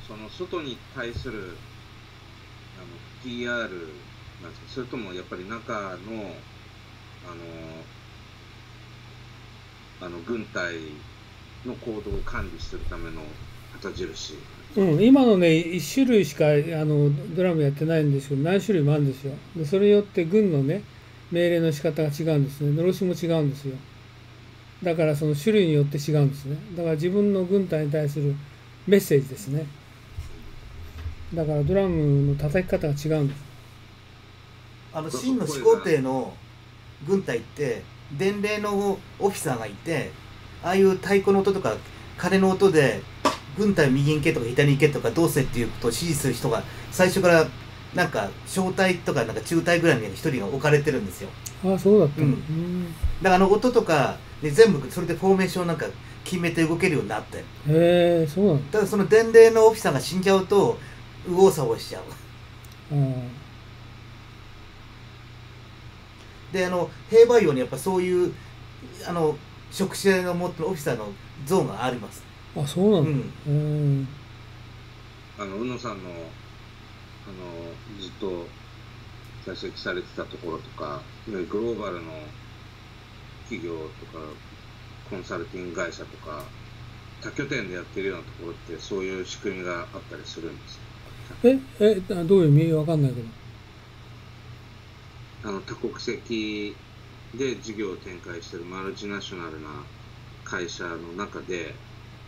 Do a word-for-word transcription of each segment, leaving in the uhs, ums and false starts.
その外に対するあの ピーアール なんですか、それともやっぱり中のあのあの軍隊の行動を管理するための旗印。 うん、今のね、いち種類しかあのドラムやってないんですけど、何種類もあるんですよ。で、それによって軍のね、命令の仕方が違うんですね。のろしも違うんですよ。だからその種類によって違うんですね。だから自分の軍隊に対するメッセージですね。だからドラムの叩き方が違うんです。 あの真の始皇帝の軍隊って伝令のオフィサーがいて、ああいう太鼓の音とか鐘の音で軍隊を右に行けとか左に行けとかどうせっていうことを指示する人が最初からなんか小隊とかなんか中隊ぐらいに一人が置かれてるんですよ。 ああ、そうだったの。 ううんん。 だからあの音とかで全部それでフォーメーションなんか決めて動けるようになって、 へえ、そうなの。 ただその伝令のオフィサーが死んじゃうと右往左往しちゃう。 あであの兵馬俑にやっぱそういうあの職種の持ってるオフィサーの像があります。 あ、あ、そうなの。 ううんん。 あの宇野さんのあのずっと在籍されてたところとか、いわゆるグローバルの企業とかコンサルティング会社とか多拠点でやってるようなところってそういう仕組みがあったりするんですか？ え、え、あどういう意味わかんないけど。 あの多国籍で事業を展開しているマルチナショナルな会社の中で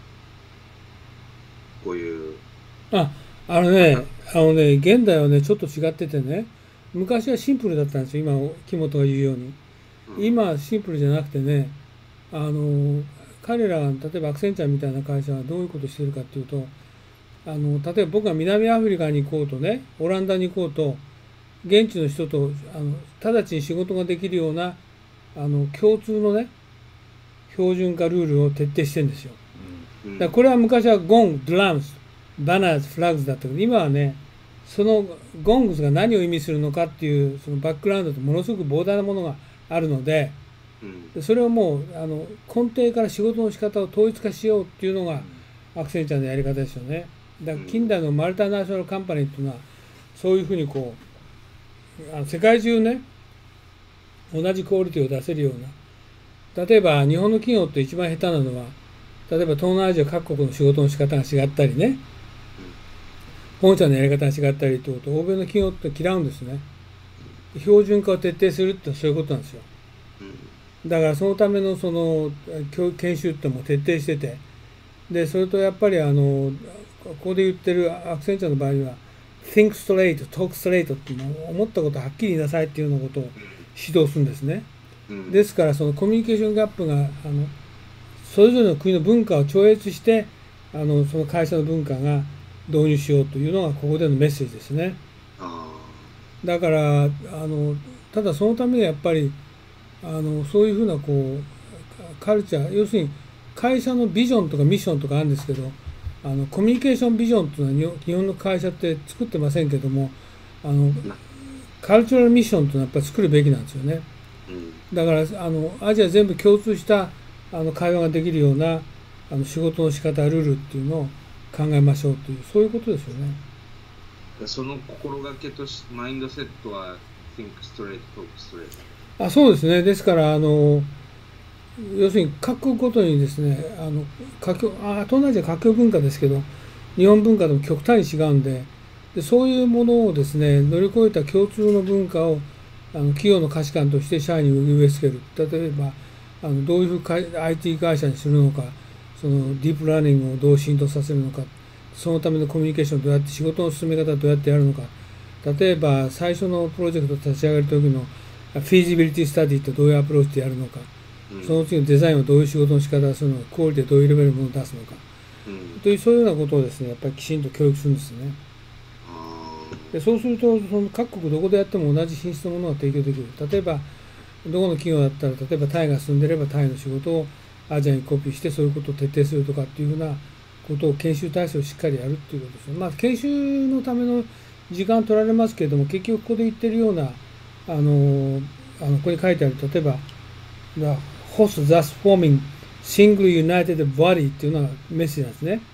こういうあ、あのね、あのね、現代はね、ちょっと違っててね、昔はシンプルだったんですよ、今、木本が言うように。 うん今はシンプルじゃなくてね、あの、彼らが、例えばアクセンチャーみたいな会社はどういうことをしてるかっていうと、あの、例えば僕が南アフリカに行こうとね、オランダに行こうと、現地の人と、あの、直ちに仕事ができるような、あの、共通のね、標準化ルールを徹底してるんですよ。 うんだからこれは昔はゴング、ドラムス、バナーズ、フラッグズだったけど、今はね、そのゴングスが何を意味するのかっていうそのバックグラウンドとものすごく膨大なものがあるので、 うんそれをもうあの根底から仕事の仕方を統一化しようっていうのがアクセンチャーのやり方ですよね。だから近代のマルタナショナルカンパニーっていうのはそういうふうにこうあの世界中ね同じクオリティを出せるような、例えば日本の企業って一番下手なのは、例えば東南アジア各国の仕事の仕方が違ったりね、本社のやり方が違ったりということを欧米の企業って嫌うんですね。標準化を徹底するってそういうことなんですよ。だからそのためのその教研修っても徹底してて、でそれとやっぱりあのここで言ってるアクセンチャーの場合は think straight, talk straight っていうのを思ったことをはっきり言いなさいっていうようなことを指導するんですね。 うんですからそのコミュニケーションギャップがあのそれぞれの国の文化を超越してあのその会社の文化が導入しようというのがここでのメッセージですね。 あだからあのただそのためにはやっぱりあのそういうふうなこうカルチャー、要するに会社のビジョンとかミッションとかあるんですけど、あのコミュニケーションビジョンというのは日本の会社って作ってませんけども、あのカルチュラルミッションというのはやっぱり作るべきなんですよね。 うんだからあのアジア全部共通したあの会話ができるようなあの仕事の仕方ルールっていうのを考えましょうという、そういうことですよね。 その心がけとしマインドセットは think straight, talk straight。 あ、そうですね。ですからあの要するに各国ごとにですね、あの華僑あ東南アジア華僑文化ですけど、日本文化とも極端に違うんで、でそういうものをですね乗り越えた共通の文化をあの企業の価値観として社員に植え付ける。例えばあのどういうふうに アイティー 会社にするのか、そのディープラーニングをどう浸透させるのか、そのためのコミュニケーションをどうやって、仕事の進め方をどうやってやるのか、例えば最初のプロジェクトを立ち上げる時のフィージビリティスタディってどういうアプローチでやるのか、 うんその次のデザインをどういう仕事の仕方をするのか、クオリティでどういうレベルのものを出すのかうんという、そういうようなことをですねやっぱりきちんと教育するんですね。 あでそうするとその各国どこでやっても同じ品質のものが提供できる。例えばどこの企業だったら、例えばタイが住んでればタイの仕事をアジアにコピーしてそういうことを徹底するとかっていうふうなことを研修体制をしっかりやるっていうことですね。まあ研修のための時間取られますけれども、結局ここで言ってるようなあのあのここに書いてある、例えば The host thus forming single united body っていうのはメッセージなんですね。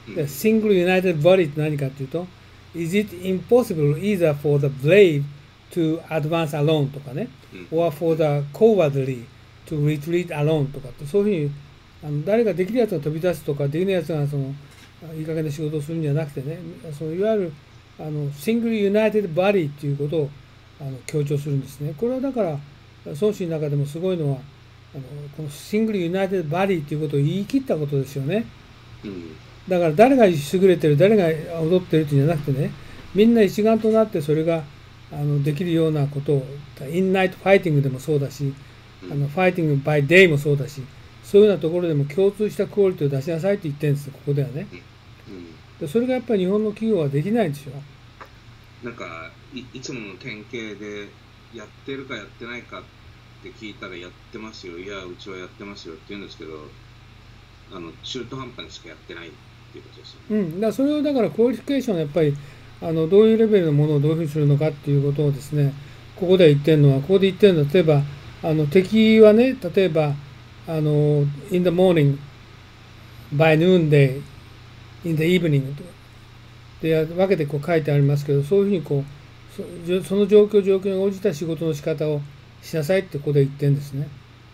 で single united body って何かっていうと is it impossible either for the brave to advance alone とかね、 うん、 or for the cowardly to retreat alone とかってそういうふうにあの誰ができるやつが飛び出すとかできないやつがそのいい加減な仕事をするんじゃなくてね、そのいわゆるあの single united body っていうことをあの強調するんですね。これはだから孫子の中でもすごいのはあのこの single united body っていうことを言い切ったことですよね。 うん、 だから誰が優れてる誰が踊ってるっていうんじゃなくてね、みんな一丸となってそれがあのできるようなことをインナイトファイティングでもそうだし、あのファイティングバイデイもそうだし、そういうようなところでも共通したクオリティを出しなさいって言ってるんですよ、ここではね。でそれがやっぱり日本の企業はできないんですよ。 なんか い, いつもの典型でやってるかやってないかって聞いたらやってますよ、いやうちはやってますよって言うんですけど、あの中途半端にしかやってないっていうことですよね。うん、 だからそれをだからクオリフィケーションはやっぱりあのどういうレベルのものをどういうふうにするのかっていうことをですね、ここで言ってるのはここで言ってるのは例えばあの敵はね、例えばあの in the morning by noonday in the evening とで分けてこう書いてありますけど、そういうふうにこう そ, その状況状況に応じた仕事の仕方をしなさいってここで言ってるんですね。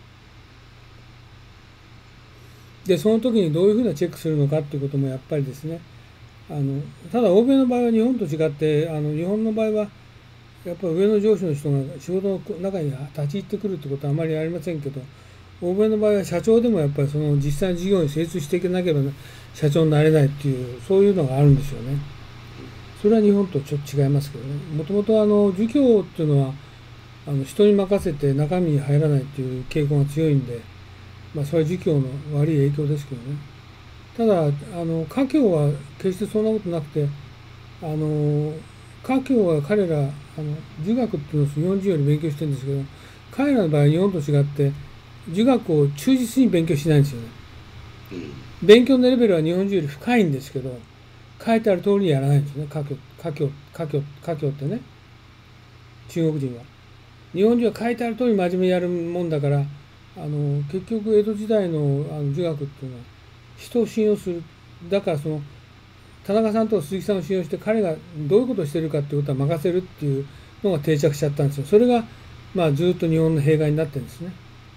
でその時にどういうふうなチェックするのかっていうこともやっぱりですね、あのただ欧米の場合は日本と違ってあの日本の場合はやっぱり上の上司の人が仕事の中に立ち入ってくるってことはあまりありませんけど、欧米の場合は社長でもやっぱりその実際の事業に精通していけなければ社長になれないっていうそういうのがあるんですよね。それは日本とちょっと違いますけどね。もともとあの儒教っていうのはあの人に任せて中身に入らないっていう傾向が強いんで、まあそれは儒教の悪い影響ですけどね。ただあの華僑は決してそんなことなくて、あの華僑は彼らあの儒学っていうのを日本人より勉強してるんですけど、彼らの場合は日本と違って儒学を忠実に勉強しないんですよね。勉強のレベルは日本人より深いんですけど、書いてある通りにやらないんですね。華僑、華僑、華僑、華僑ってね、中国人は。日本人は書いてある通り真面目にやるもんだから、あの結局江戸時代のあの儒学っていうのは人を信用する。だからその田中さんと鈴木さんを信用して彼がどういうことをしてるかっていうことは任せるっていうのが定着しちゃったんですよ。それがまあずっと日本の弊害になってるんですね。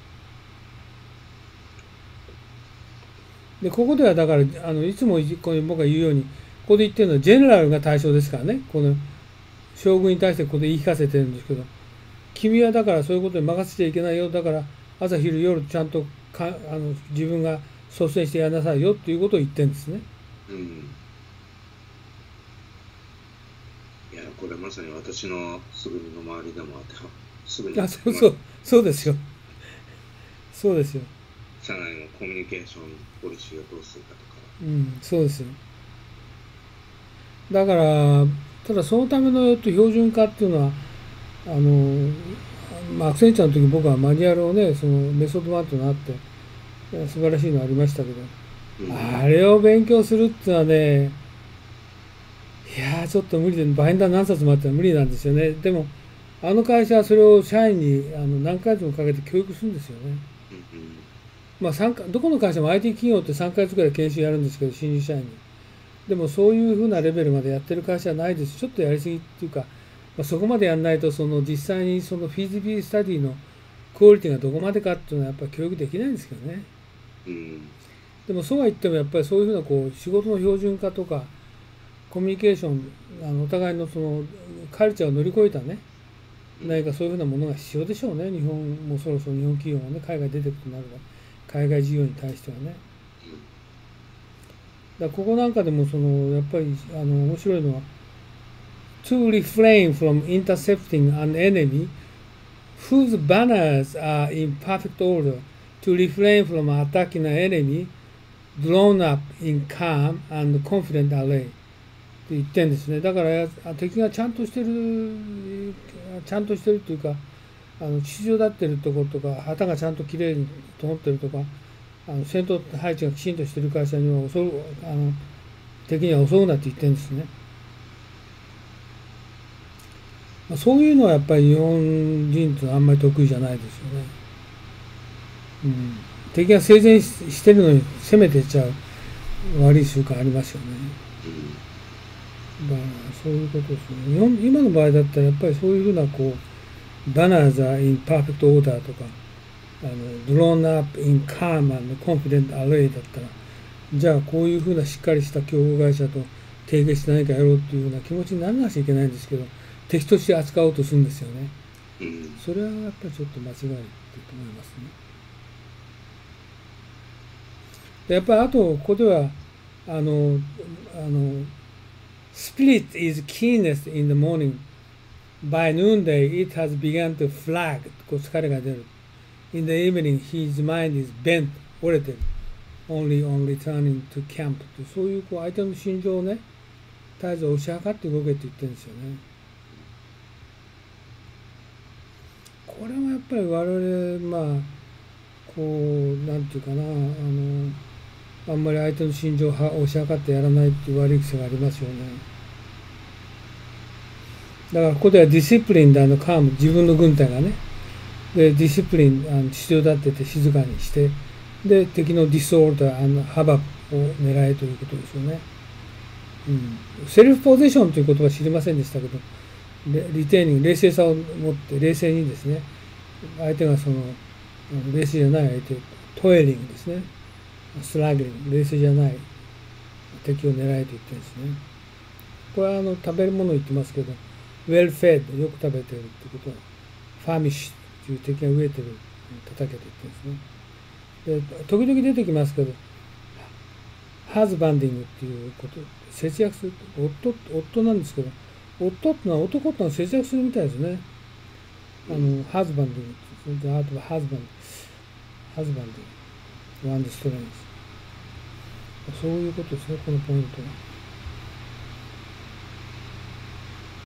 でここではだからあのいつもこう僕が言うようにここで言ってるのはジェネラルが対象ですからね。この将軍に対してここで言い聞かせてるんですけど、君はだからそういうことに任せちゃいけないよ、だから朝昼夜ちゃんとかあの自分が率先してやりなさいよっていうことを言ってるんですね。 うん、いやこれまさに私のすぐの周りでもあってすぐにあそうそうそうですよそうですよ。 社内のコミュニケーションポリシーをどうするかとか、 うん、そうですよ。だからただそのための標準化っていうのはあの、まあ、アクセンチャーの時僕はマニュアルをね、そのメソッドワンっていうのがあって素晴らしいのありましたけど、うん、あれを勉強するっていうのはね、いやーちょっと無理で、バインダー何冊もあって無理なんですよね。でもあの会社はそれを社員にあの何ヶ月もかけて教育するんですよね。うん、まあ、どこの会社も アイティー 企業ってさんかげつぐらい研修やるんですけど、新入社員に。でもそういうふうなレベルまでやってる会社はないです。ちょっとやりすぎっていうか、まあ、そこまでやんないとその実際にそのフィジビリスタディのクオリティがどこまでかっていうのはやっぱり教育できないんですけどね。うん、でもそうは言ってもやっぱりそういうふうなこう仕事の標準化とかコミュニケーション、あのお互いのそのカルチャーを乗り越えたね、何かそういうふうなものが必要でしょうね。日本もそろそろ日本企業がね海外出てくるとなると海外事業に対してはね。だここなんかでもそのやっぱりあの面白いのは To refrain from intercepting an enemy whose banners are in perfect order, to refrain from attacking an enemy drawn up in calm and confident array って言ってんですね。だから敵がちゃんとしてるちゃんとしてるっていうか、あの秩序立ってるところとか旗がちゃんときれいに通ってるとか、あの戦闘配置がきちんとしている会社には襲うあの敵には襲うなって言ってるんですね。まあ、そういうのはやっぱり日本人ってあんまり得意じゃないですよね。うん、敵が生前してるのに攻めてっちゃう。 悪い習慣ありますよね。 うんだからそういうことですね。日本今の場合だったらやっぱりそういうふうなこうバナーザ in perfect order とかあの drawn up in calm and confident array だったらじゃあこういうふうなしっかりした競合会社と提携して何かやろうっていうような気持ちにならなきゃいけないんですけど敵として扱おうとするんですよね。 うんそれはやっぱりちょっと間違いだと思いますね。でやっぱりあとここではあのあの Spirit is keenness in the morning. By noonday it has begun to flag. こう疲れが出る。In the evening his mind is bent, 折れてる。Only on returning to camp. ってそういうこう相手の心情をね、絶えず押し量って動けって言ってるんですよね。これもやっぱり我々まあこうなんていうかなあのあんまり相手の心情を押し量ってやらないっていう悪い癖がありますよね。だからここではディシプリンであのカーム自分の軍隊がねでディシプリンあの必要だって言って静かにしてで敵のディスオーダーあのハバを狙えということですよね。うん、セルフポゼションという言葉は知りませんでしたけどリテイニング冷静さを持って冷静にですね相手がその冷静じゃない相手トイリングですねスラグリング冷静じゃない敵を狙えと言ってるんですね。これはあの食べるものを言ってますけどウェルフェッドよく食べてるってことはファミッシュという敵が飢えてる叩けと言ってるんですね。で時々出てきますけどハズバンディングっていうこと節約する夫夫なんですけど夫ってのは男ってのは節約するみたいですね。あのハズバンディングってあとはハズバンハズバンディングワンディストレンスそういうことですねこのポイントは。